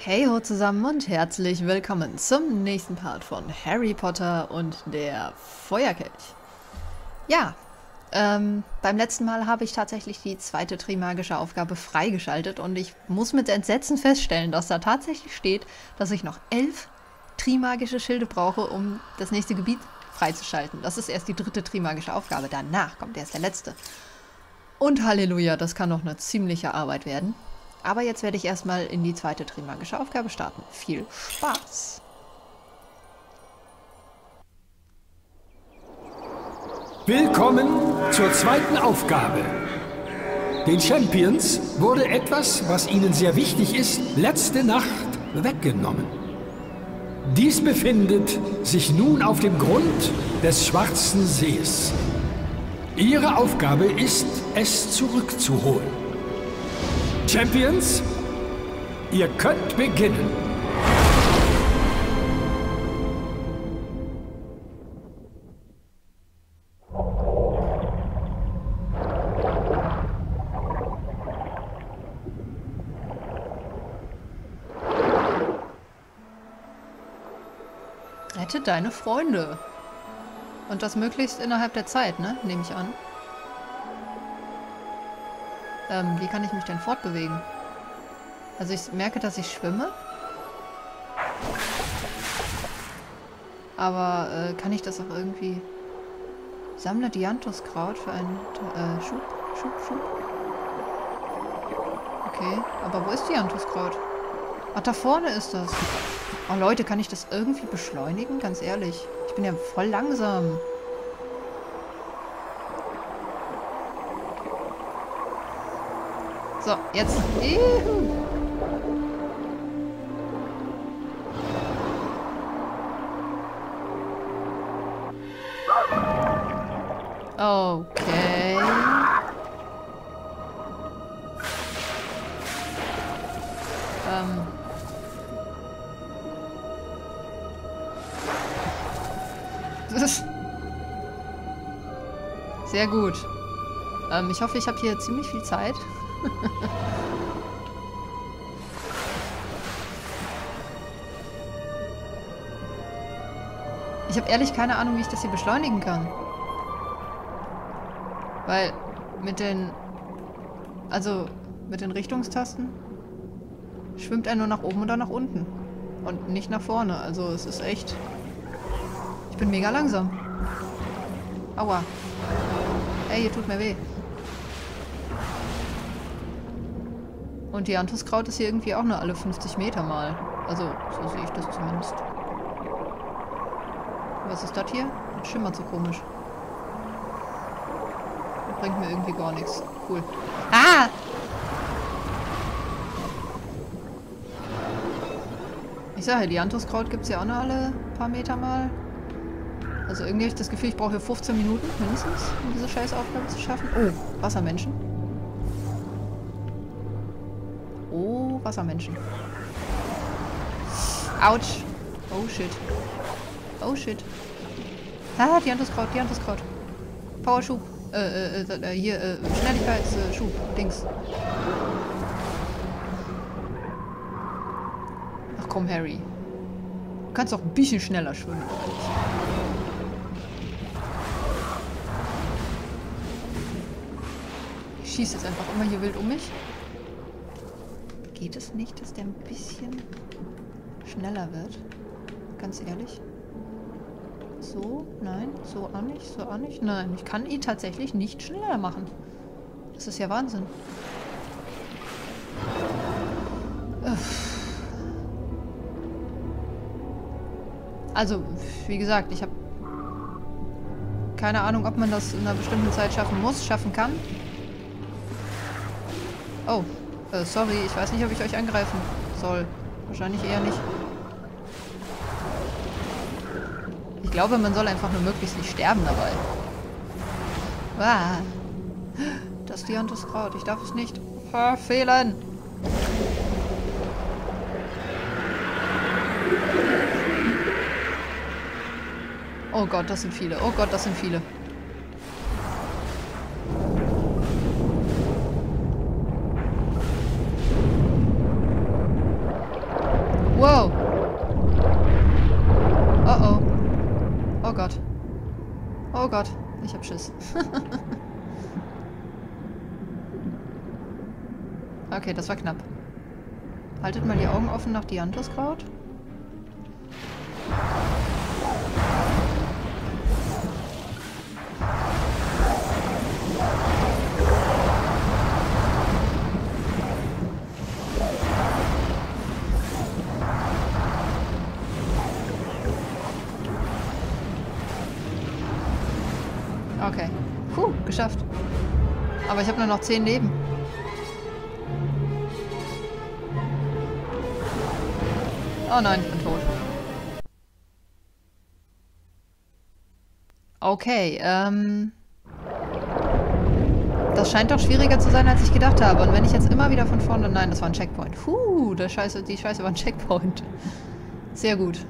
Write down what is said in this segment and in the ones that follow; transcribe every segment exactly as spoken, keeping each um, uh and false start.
Hey ho zusammen und herzlich willkommen zum nächsten Part von Harry Potter und der Feuerkelch. Ja, ähm, beim letzten Mal habe ich tatsächlich die zweite Trimagische Aufgabe freigeschaltet und ich muss mit Entsetzen feststellen, dass da tatsächlich steht, dass ich noch elf Trimagische Schilde brauche, um das nächste Gebiet freizuschalten. Das ist erst die dritte Trimagische Aufgabe, danach kommt erst der letzte. Und Halleluja, das kann noch eine ziemliche Arbeit werden. Aber jetzt werde ich erstmal in die zweite Trimagische Aufgabe starten. Viel Spaß! Willkommen zur zweiten Aufgabe. Den Champions wurde etwas, was ihnen sehr wichtig ist, letzte Nacht weggenommen. Dies befindet sich nun auf dem Grund des Schwarzen Sees. Ihre Aufgabe ist, es zurückzuholen. Champions, ihr könnt beginnen. Rette deine Freunde. Und das möglichst innerhalb der Zeit, ne? Nehme ich an. Ähm, wie kann ich mich denn fortbewegen? Also ich merke, dass ich schwimme. Aber äh, kann ich das auch irgendwie... Sammle Dianthuskraut für einen äh, Schub, Schub, Schub. Okay, aber wo ist Dianthuskraut? Ach, da vorne ist das. Oh Leute, kann ich das irgendwie beschleunigen? Ganz ehrlich. Ich bin ja voll langsam. So, jetzt. Juhu. Okay. Ähm. Das ist sehr gut. Ähm, ich hoffe, ich habe hier ziemlich viel Zeit. Ich habe ehrlich keine Ahnung, wie ich das hier beschleunigen kann. Weil mit den... Also mit den Richtungstasten schwimmt er nur nach oben oder nach unten. Und nicht nach vorne. Also es ist echt... Ich bin mega langsam. Aua. Ey, hier tut mir weh. Und Dianthuskraut ist hier irgendwie auch nur alle fünfzig Meter mal. Also, so sehe ich das zumindest. Was ist das hier? Das schimmert so komisch. Das bringt mir irgendwie gar nichts. Cool. Ah! Ich sage, Dianthuskraut gibt es ja auch nur alle paar Meter mal. Also irgendwie habe ich das Gefühl, ich brauche hier fünfzehn Minuten mindestens, um diese scheiß Aufgabe zu schaffen. Oh, Wassermenschen. Oh, Wassermenschen. Autsch. Oh shit. Oh shit. Ah, Dianthuskraut, Dianthuskraut. Powerschub. Äh, äh, äh, hier, äh, Schnelligkeitsschub. Äh, Dings. Ach komm, Harry. Du kannst doch ein bisschen schneller schwimmen, oder nicht? Ich schieße jetzt einfach immer hier wild um mich. Geht es nicht, dass der ein bisschen schneller wird? Ganz ehrlich. So, nein, so auch nicht, so auch nicht. Nein, ich kann ihn tatsächlich nicht schneller machen. Das ist ja Wahnsinn. Also, wie gesagt, ich habe keine Ahnung, ob man das in einer bestimmten Zeit schaffen muss, schaffen kann. Oh, äh, sorry, ich weiß nicht, ob ich euch angreifen soll. Wahrscheinlich eher nicht. Ich glaube, man soll einfach nur möglichst nicht sterben dabei. Ah, das Dianthuskraut, ich darf es nicht verfehlen. Oh Gott, das sind viele. Oh Gott, das sind viele. Gott. Oh Gott. Ich hab Schiss. Okay, das war knapp. Haltet mal die Augen offen nach Dianthuskraut. Okay. Puh, geschafft. Aber ich habe nur noch zehn Leben. Oh nein, ich bin tot. Okay, ähm... das scheint doch schwieriger zu sein, als ich gedacht habe. Und wenn ich jetzt immer wieder von vorne... Nein, das war ein Checkpoint. Puh, der Scheiße, die Scheiße war ein Checkpoint. Sehr gut.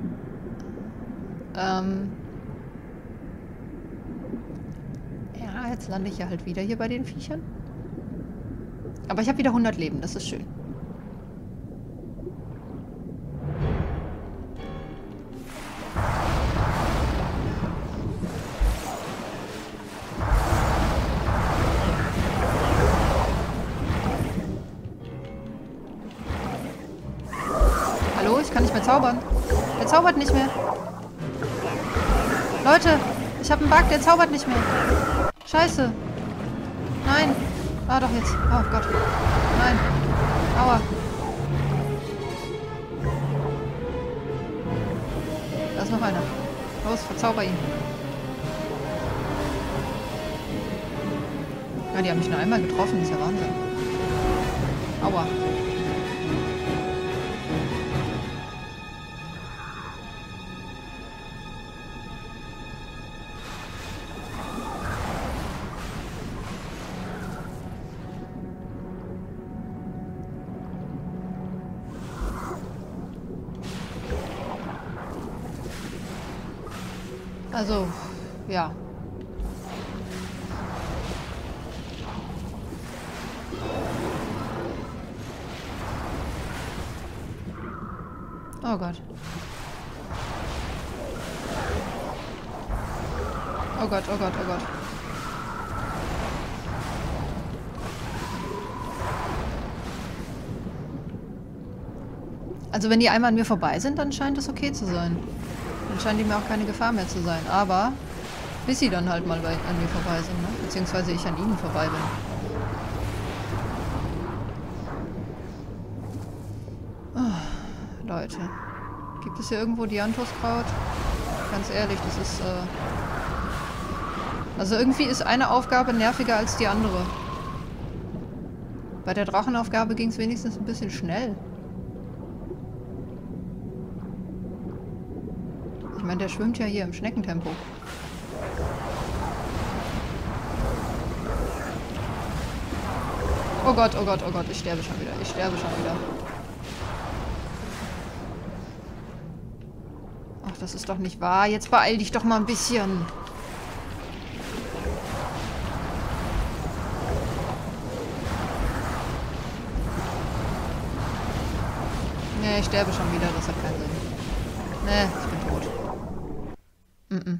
Ähm... Ja, jetzt lande ich ja halt wieder hier bei den Viechern. Aber ich habe wieder hundert Leben, das ist schön. Hallo, ich kann nicht mehr zaubern. Der zaubert nicht mehr. Leute, ich habe einen Bug, der zaubert nicht mehr. Scheiße. Nein. Ah, doch jetzt. Oh Gott. Nein. Aua. Da ist noch einer. Los, verzauber ihn. Ja, die haben mich nur einmal getroffen. Das ist ja Wahnsinn. Aua. Also, ja. Oh Gott. Oh Gott, oh Gott, oh Gott. Also wenn die einmal an mir vorbei sind, dann scheint es okay zu sein. Dann scheint die mir auch keine Gefahr mehr zu sein. Aber bis sie dann halt mal bei, an mir vorbei sind, ne? Beziehungsweise ich an ihnen vorbei bin. Oh, Leute. Gibt es hier irgendwo Dianthuskraut? Ganz ehrlich, das ist... Äh also irgendwie ist eine Aufgabe nerviger als die andere. Bei der Drachenaufgabe ging es wenigstens ein bisschen schnell. Ich meine, der schwimmt ja hier im Schneckentempo. Oh Gott, oh Gott, oh Gott, ich sterbe schon wieder. Ich sterbe schon wieder. Ach, das ist doch nicht wahr. Jetzt beeil dich doch mal ein bisschen. Nee, ich sterbe schon wieder. Das hat keinen Sinn. Nee, ich bin tot. Mm-mm.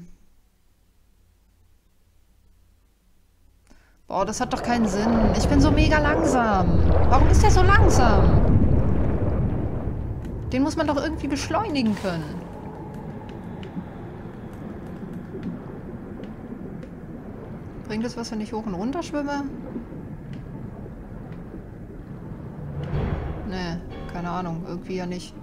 Boah, das hat doch keinen Sinn. Ich bin so mega langsam. Warum ist der so langsam? Den muss man doch irgendwie beschleunigen können. Bringt es was, wenn ich hoch und runter schwimme? Nee, keine Ahnung. Irgendwie ja nicht.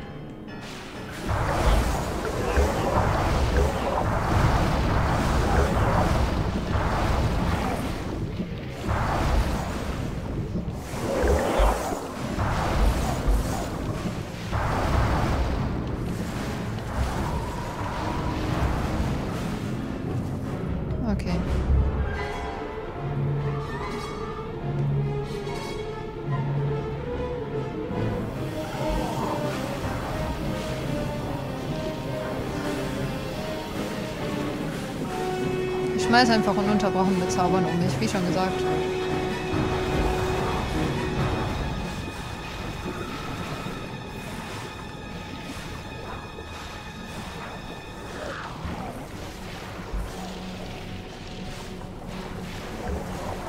Okay. Ich schmeiß einfach ununterbrochen mit Zaubern um mich, wie schon gesagt.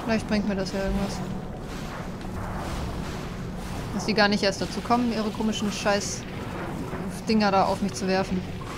Vielleicht bringt mir das ja irgendwas. Dass die gar nicht erst dazu kommen, ihre komischen Scheiß Dinger da auf mich zu werfen.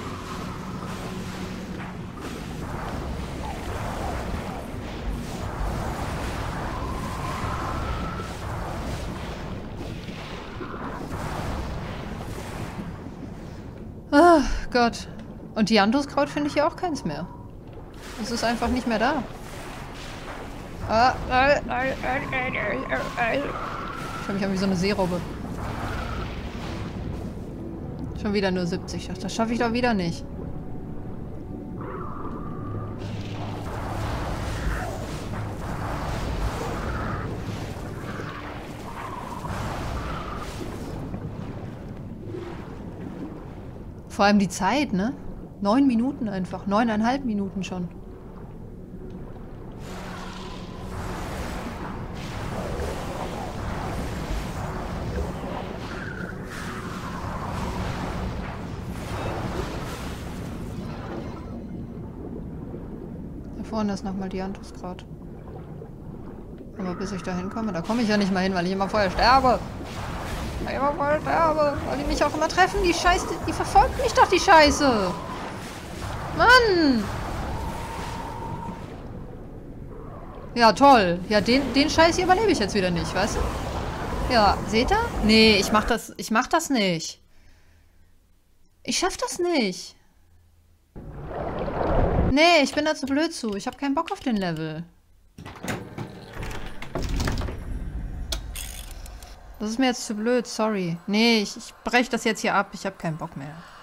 Ah, Gott. Und die Anduskraut finde ich hier auch keins mehr. Es ist einfach nicht mehr da. Ah, äh, äh, äh, äh, äh. Ich fühle mich an wie so eine Seerobbe. Schon wieder nur siebzig. Ach, das schaffe ich doch wieder nicht. Vor allem die Zeit, ne? Neun Minuten einfach. Neuneinhalb Minuten schon. Da vorne ist nochmal die Anduskraut. Aber bis ich da hinkomme, da komme ich ja nicht mal hin, weil ich immer vorher sterbe. Weil ich immer vorher sterbe. Weil die mich auch immer treffen, die Scheiße. Die verfolgt mich doch, die Scheiße. Mann! Ja, toll. Ja, den, den Scheiß hier überlebe ich jetzt wieder nicht, weißt du? Ja, seht ihr? Nee, ich mach das, ich mach das nicht. Ich schaff das nicht. Nee, ich bin da zu blöd zu. Ich habe keinen Bock auf den Level. Das ist mir jetzt zu blöd, sorry. Nee, ich, ich breche das jetzt hier ab. Ich habe keinen Bock mehr.